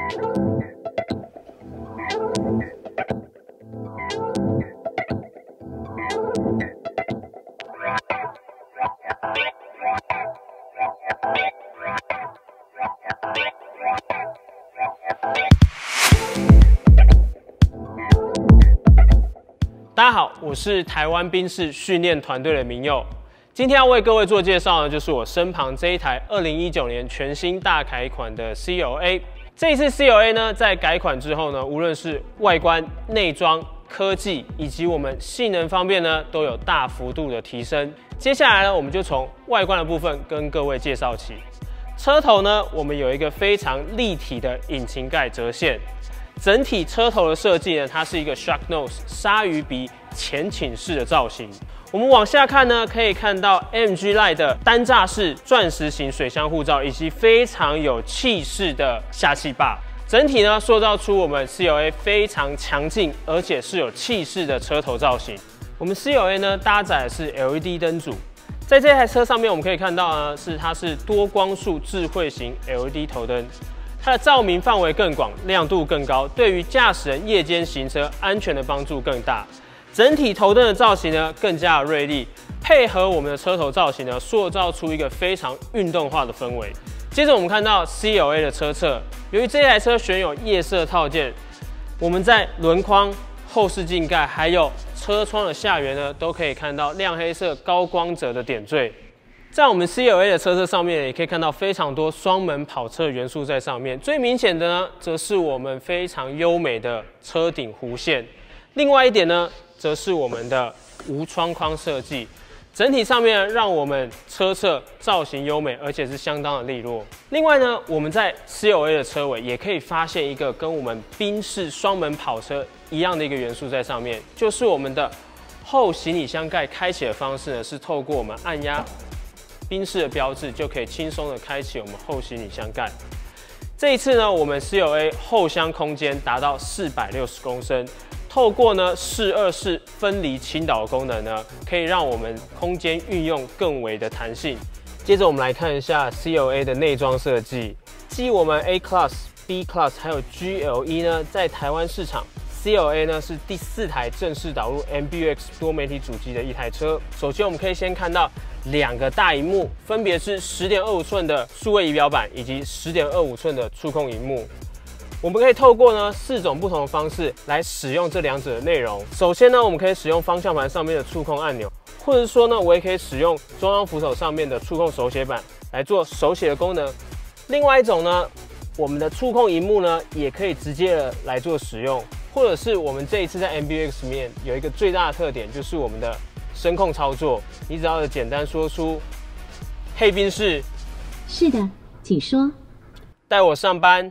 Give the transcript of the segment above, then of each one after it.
大家好，我是台湾宾士训练团队的明佑。今天要为各位做介绍呢，就是我身旁这一台2019年全新大改款的 CLA。这一次 CLA 呢，在改款之后呢，无论是外观、内装、科技以及我们性能方面呢，都有大幅度的提升。接下来呢，我们就从外观的部分跟各位介绍起。车头呢，我们有一个非常立体的引擎盖折线。整体车头的设计呢，它是一个 shark nose 鲨鱼鼻前倾式的造型。我们往下看呢，可以看到 AMG Line 的单栅式钻石型水箱护罩，以及非常有气势的下气坝。整体呢，塑造出我们 CLA 非常强劲而且是有气势的车头造型。我们 CLA 呢，搭载的是 LED 灯组。在这台车上面，我们可以看到呢，它是多光束智慧型 LED 头灯。它的照明范围更广，亮度更高，对于驾驶人夜间行车安全的帮助更大。整体头灯的造型呢更加的锐利，配合我们的车头造型呢，塑造出一个非常运动化的氛围。接着我们看到 CLA 的车侧，由于这台车选有夜色套件，我们在轮框、后视镜盖还有车窗的下缘呢，都可以看到亮黑色高光泽的点缀。在我们 CLA 的车侧上面，也可以看到非常多双门跑车元素在上面。最明显的呢，则是我们非常优美的车顶弧线。另外一点呢，则是我们的无窗框设计。整体上面让我们车侧造型优美，而且是相当的利落。另外呢，我们在 CLA 的车尾也可以发现一个跟我们宾士双门跑车一样的一个元素在上面，就是我们的后行李箱盖开启的方式呢，是透过我们按压宾士的标志，就可以轻松的开启我们后行李箱盖。这一次呢，我们 CLA 后箱空间达到460公升，透过呢12式分离倾倒的功能呢，可以让我们空间运用更为的弹性。接着我们来看一下 CLA 的内装设计，继我们 A Class、B Class 还有 GLE 呢，在台湾市场。CLA 呢是第4台正式导入 MBUX 多媒体主机的一台车。首先，我们可以先看到2个大萤幕，分别是10.25寸的数位仪表板以及10.25寸的触控萤幕。我们可以透过呢4种不同的方式来使用这2者的内容。首先呢，我们可以使用方向盘上面的触控按钮，或者说呢，我也可以使用中央扶手上面的触控手写板来做手写的功能。另外一种呢，我们的触控萤幕呢，也可以直接的来做使用。或者是我们这一次在 MBUX 里面有一个最大的特点，就是我们的声控操作。你只要简单说出“嘿，宾士”， 是的，请说。 带我上班。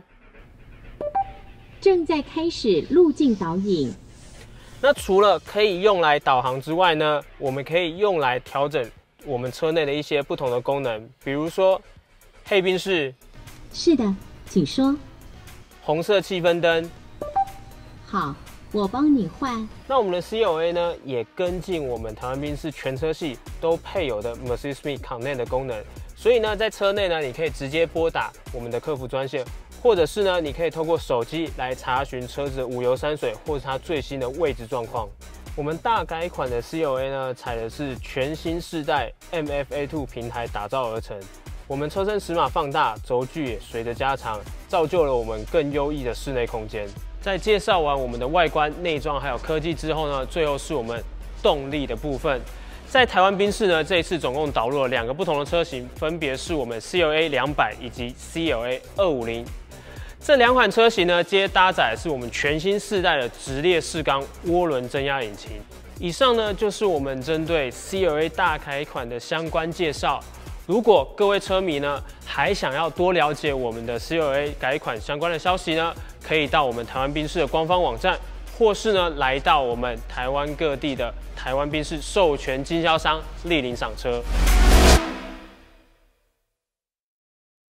正在开始路径导引。 那除了可以用来导航之外呢，我们可以用来调整我们车内的一些不同的功能，比如说“嘿，宾士”， 是的，请说。 红色气氛灯。 好，我帮你换。 那我们的 CLA 呢，也跟进我们台湾宾士全车系都配有的 Mercedes-Me Connect 的功能，所以呢，在车内呢，你可以直接拨打我们的客服专线，或者是呢，你可以透过手机来查询车子的五油三水或者它最新的位置状况。我们大改款的 CLA 呢，采的是全新世代 MFA2 平台打造而成。我们车身尺码放大，轴距也随着加长，造就了我们更优异的室内空间。在介绍完我们的外观、内装还有科技之后呢，最后是我们动力的部分。在台湾宾士呢，这一次总共导入了2个不同的车型，分别是我们 CLA 200以及 CLA 250。这2款车型呢，皆搭载的是我们全新世代的直列4缸涡轮增压引擎。以上呢，就是我们针对 CLA 大改款的相关介绍。如果各位车迷呢还想要多了解我们的 CLA 改款相关的消息呢，可以到我们台湾宾士的官方网站，或是呢来到我们台湾各地的台湾宾士授权经销商莅临赏车。